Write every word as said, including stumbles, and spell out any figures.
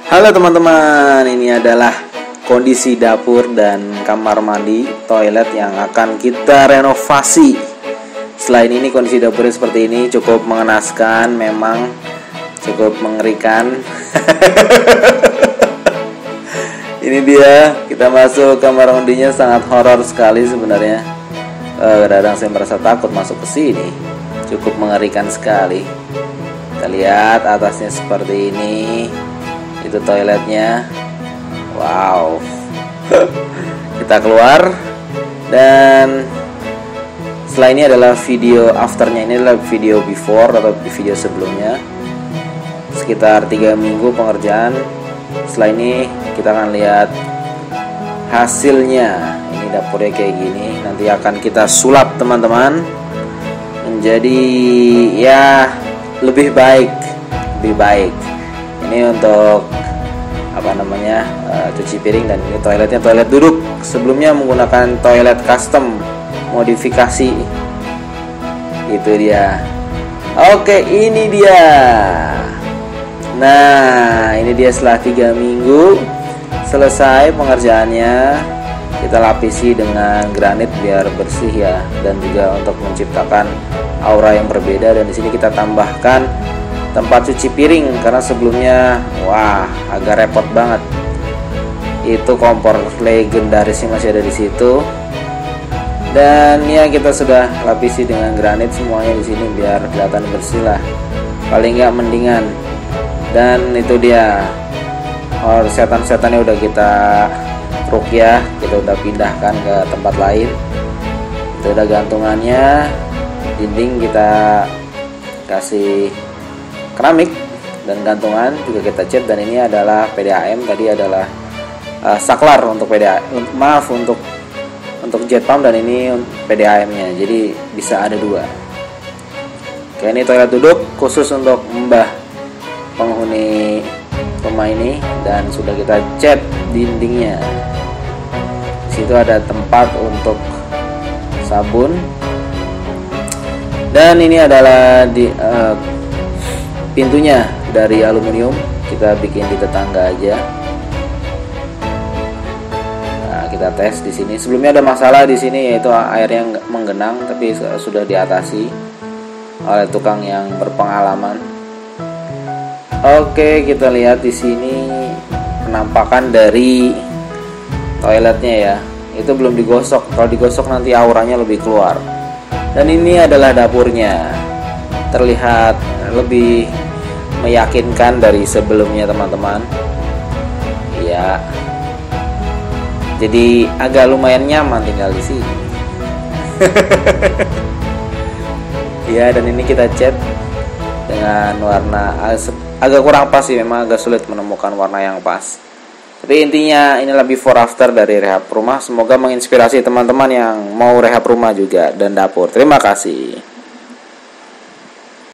Halo teman-teman, ini adalah kondisi dapur dan kamar mandi, toilet yang akan kita renovasi. Selain ini kondisi dapurnya seperti ini, cukup mengenaskan, memang cukup mengerikan. Ini dia, kita masuk kamar mandinya, sangat horor sekali sebenarnya. Kadang-kadang saya merasa takut masuk ke sini, cukup mengerikan sekali. Kita lihat atasnya seperti ini. Itu toiletnya. Wow. Kita keluar. Dan setelah ini adalah video afternya. Ini adalah video before atau video sebelumnya. Sekitar tiga minggu pengerjaan. Setelah ini kita akan lihat hasilnya. Ini dapurnya kayak gini. Nanti akan kita sulap teman-teman menjadi ya lebih baik, lebih baik. Ini untuk apa namanya uh, cuci piring, dan ini toiletnya toilet duduk. Sebelumnya menggunakan toilet custom modifikasi. Itu dia. Oke, ini dia. Nah, ini dia setelah tiga minggu selesai pengerjaannya. Kita lapisi dengan granit biar bersih ya, dan juga untuk menciptakan aura yang berbeda. Dan di sini kita tambahkan tempat cuci piring karena sebelumnya wah agak repot banget. Itu kompor legendarisnya masih ada di situ. Dan ya kita sudah lapisi dengan granit semuanya di sini biar kelihatan bersih lah. Paling nggak mendingan. Dan itu dia. Oh, setan-setannya udah kita rukyah, kita udah pindahkan ke tempat lain. Itu udah gantungannya. Dinding kita kasih keramik dan gantungan juga kita cat. Dan ini adalah P D A M, tadi adalah uh, saklar untuk P D A M, maaf untuk untuk jet pump, dan ini P D A M nya, jadi bisa ada dua. Oke, ini toilet duduk khusus untuk mbah penghuni rumah ini, dan sudah kita cat dindingnya. Di situ ada tempat untuk sabun, dan ini adalah di uh, pintunya dari aluminium, kita bikin di tetangga aja. Nah, kita tes di sini. Sebelumnya ada masalah di sini, yaitu airnya menggenang, tapi sudah diatasi oleh tukang yang berpengalaman. Oke, kita lihat di sini penampakan dari toiletnya ya. Itu belum digosok. Kalau digosok nanti auranya lebih keluar. Dan ini adalah dapurnya. Terlihat lebih meyakinkan dari sebelumnya teman-teman. Ya. Jadi agak lumayan nyaman tinggal di sini. Ya, dan ini kita cat dengan warna agak kurang pas sih, memang agak sulit menemukan warna yang pas. Tapi intinya inilah before after dari rehab rumah. Semoga menginspirasi teman-teman yang mau rehab rumah juga dan dapur. Terima kasih.